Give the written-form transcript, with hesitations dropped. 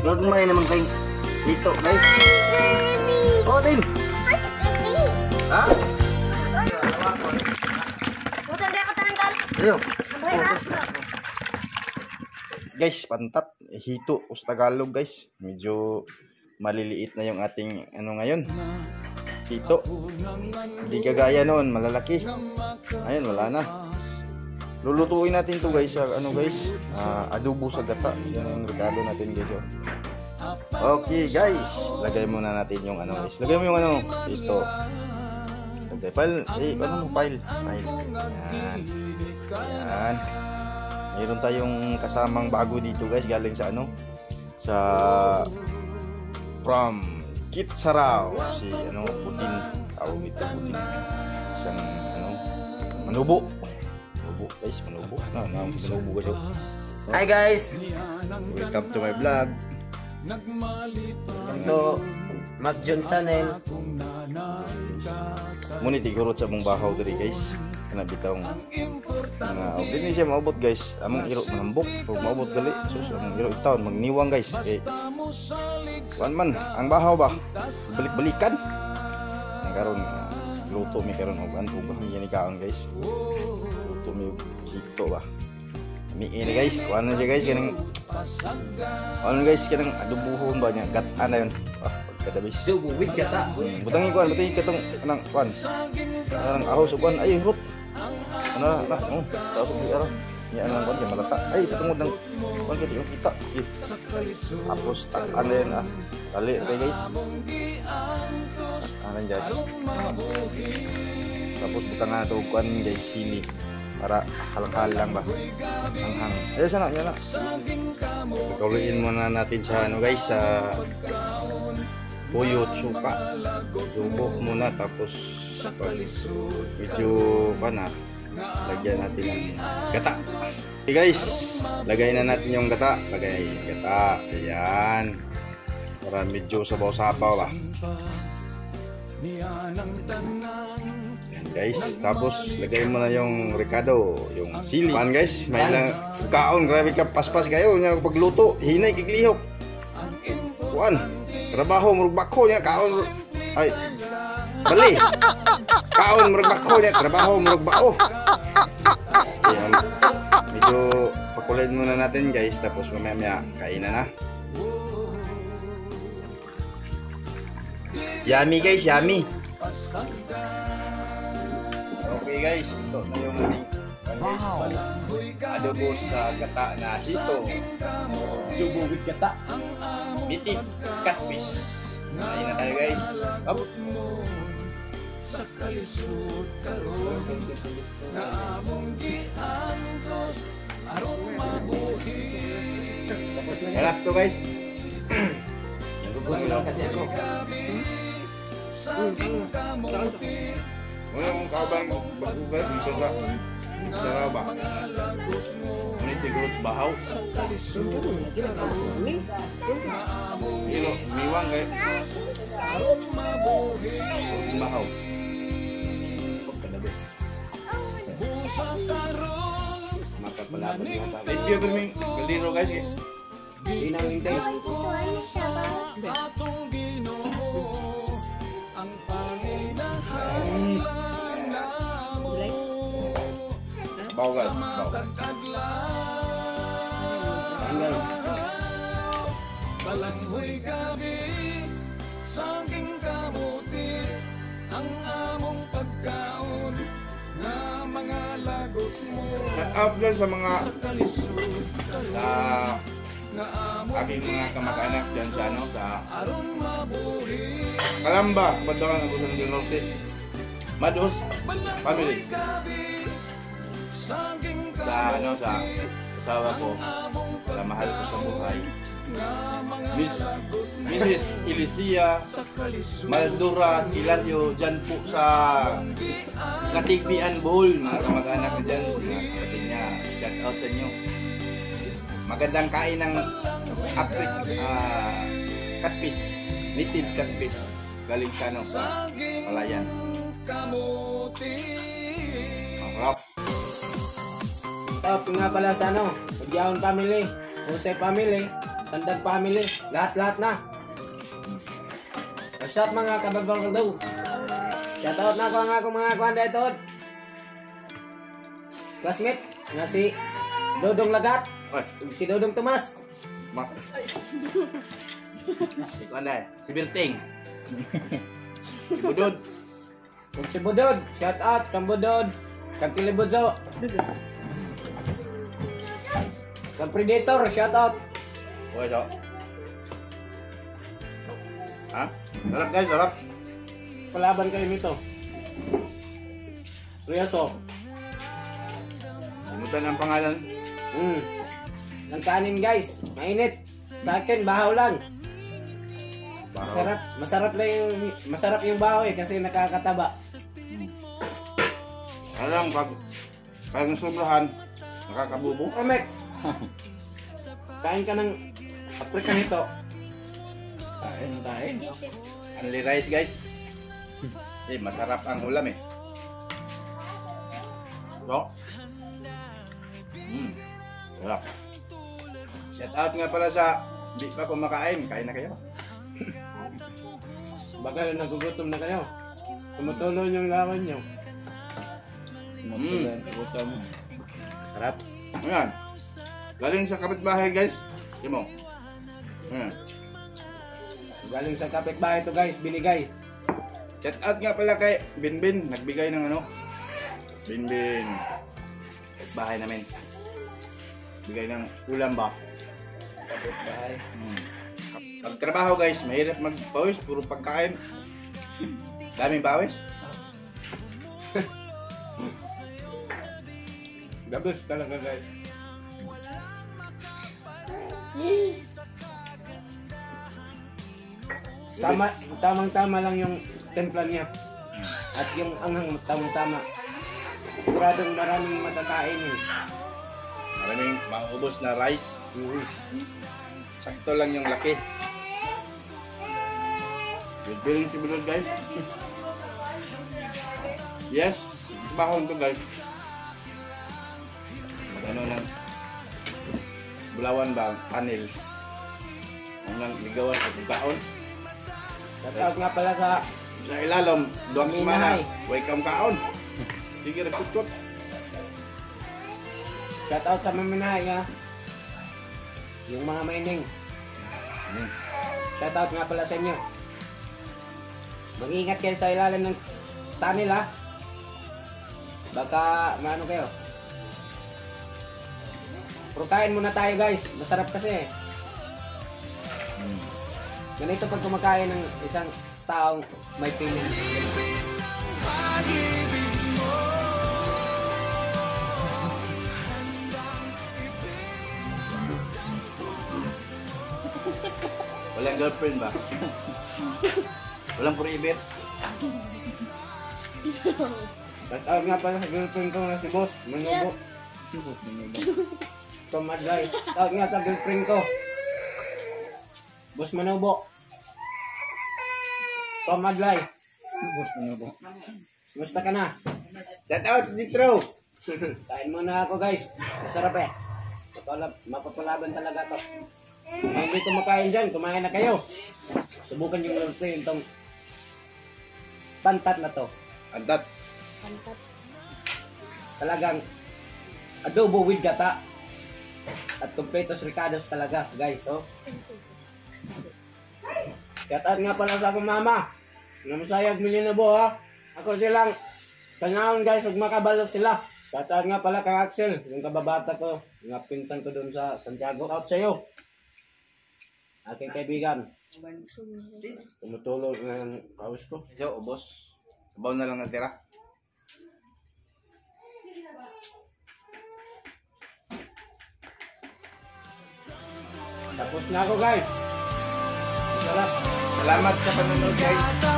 Gagmay naman kayo. Dito, guys. Oh, din. Ha? Puta, di ako tananggal. Ayo. Guys, pantat. Hito o sa Tagalog, guys. Medyo maliliit na yung ating ano ngayon. Hito. Hindi kagaya noon, malalaki. Ayun, wala na. Lulutuin natin to guys sa ano guys, adobo sa gata. Yan ang regalo natin guys. Okay guys, lagay muna natin yung ano guys. Lagay mo yung ano dito. Okay, file, ano mo file? Yan. Yan. Mayroon tayong kasamang bago dito guys, galing sa ano? Sa from Kitsaraw. Si ano, Pudin. Tawag ito Pudin. Isang ano, manubo. Guys, manubo. Manubo guys. Hi guys. Welcome to my vlog. Ito, Magjon Channel. Ngunit igurot sa mong bahaw diri guys. Kana bitong mga dili siya maubot guys. Among iro manambok, pag maubot dali. Sus among iro itawon magniwang guys. Kuan man ang bahaw ba? Balik-balikan. Ang karon luto mi karon og antog ni kaon guys. Luto mi hito ba. Mi ini guys, kuan na siya guys kanang ano guys kanang adobohon ba niya gat-an na yun. Kadabis. Subo with gata. Butangi kuan, butangi katong kanang kuan. Kanang ahos kuan ay rot. Ano na, tapos di ara. Nya nang kuan malata. Ay tungod nang kuan kay kita. Tapos tak-an na yun Dali okay guys. Anan guys. Tapos butang na to kuan guys sili para halang-halang ba. Hanghang. Ayun sana, yan na. Pagkauluin muna natin sa ano guys sa Puyo Tsuka. Tubo muna tapos medyo pana lagyan natin ng gata. Okay guys, lagay na natin yung gata. Lagay gata. Ayan. Para medyo sabaw-sabaw ba. Ayan guys, tapos lagay mo na yung ricado, yung sili. Pan guys, may lang kaon, grabe ka paspas kayo nya pagluto, hinay kiglihok. Kuan, trabaho murag bako nya kaon ay bali. Kaon murag bako nya trabaho murag bao. Ayan. Medyo pakuloyin muna natin guys, tapos mamaya kainan na. Yummy guys, yummy. Okay guys, ito na yung ating adobo sa gata na hito. Subo with gata. Bitik catfish. Kain na tayo guys. Up. Sa kalisod karon na among giantos aron mabuhi. Alas to guys. Nagugutom lang kasi ako. Wala mong kabang bagugan dito sa Saraba. Ngunit tigurot bahaw. Ilo, miwang guys. Bahaw. Pagkadabis. Makapalaban nga tayo. Thank you for me. Galino guys. Inang hintay. Ang Panginoon Bawal. Balanghoy gabi saking kamuti ang among pagkaon na mga lagot mo Up dyan sa mga kalisod na aking mga kamag-anak dyan sa ano sa aron mabuhi Kalamba, Bandakan, Agusan del Norte. Mados family. Sa ano sa asawa ko, sa mahal ko sa buhay. Mrs. Elicia Maldura Hilario dyan po sa Katigbian, Bohol. Mga kamag-anak na dyan, mga kapatid niya, shout out sa inyo. Magandang kain ng catfish, native catfish, galing sa ano, sa Palayan. Masarap. Top nga pala sa ano, Pagyaon family, Jose family. Sandag family. Lahat-lahat na. Shout mga kababang daw. Shout out na ako ang akong mga kwanda ito. Classmate na si Dodong Lagat. Oy, Si Dodong Tomas. mak. Ikaw anda, si Birting. Si Budod. Kung si Budod. Shout out kang Budod. Kang Tilibudso. Kang Predator. Shout out. Oy, so. Ha? Sarap guys, sarap. Palaban kayo nito. Seryoso. Limutan ang pangalan. Ng kanin guys. Mainit. Sa akin, bahaw lang. Bahaw. Masarap yung bahaw eh kasi nakakataba. Alam, pag sobrahan, nakakabubo. Omek. Kain ka ng African nito. Kain tayo. Only rice guys. Masarap ang ulam eh. So. Sarap. Shout out nga pala sa di pa kumakain. Kain na kayo. Baka nagugutom na kayo. Tumutuloy yung lawan nyo. Sarap. Ayan. Galing sa kapitbahay guys. Di mo. Ayan. Galing sa kapitbahay to guys, binigay. Shout out nga pala kay Binbin. Nagbigay ng ano. Binbin. Bahay namin. Bigay ng ulam ba? Kapitbahay. Pag trabaho guys, mahirap magpawis. Puro pagkain. Daming pawis. Gabos talaga guys. Tamang-tama lang yung templa niya. At yung anghang tamang-tama. Siguradong maraming matakain yun. Maraming maubos na rice. Sakto lang yung laki. Good feeling si Bilod guys. Yes, bahon to guys. Ano lang. Bulawan ba? Panel. Ang lang ligawan sa pagkaon. Shoutout nga pala sa Sa ilalom, duwang semana. Minahay. Welcome kaon. Sige, nagkutkot. shoutout sa maminahay nga. Yung mga maining. Shoutout nga pala sa inyo. Mag-ingat kayo sa ilalim ng tunnel ha. Baka maano kayo. Prukain muna tayo guys. Masarap kasi. Ganito pag kumakain ng isang taong may feeling. Walang girlfriend ba? Walang private? Shoutout nga pala sa girlfriend ko na si Boss Manubo. Tom Adlay. Shoutout nga sa girlfriend ko. Boss Manubo. Tom Adlay. Boss Manubo. Musta ka na? Shout out, Ditro! Kain muna ako guys. Masarap eh. Mapapalaban talaga to. Kung hindi kumakain dyan, kumain na kayo. Subukan yung lutuin itong pantat na to. Antat. Talagang adobo with gata. At completos ricados talaga guys. Oh. Shoutout nga pala sa akong mama. Namasayag Milinabo ha. Ako silang tanawon guys. Huwag makabalo sila. Shoutout nga pala kay Axel. Yung kababata ko. Yung pinsan ko doon sa Santiago. Out sa'yo. Aking kaibigan. Tumutulog na ng kaus ko. Medyo, ubos. Sabaw na lang natira. Tapos na ako guys. Sarap. Salamat sa panonood guys.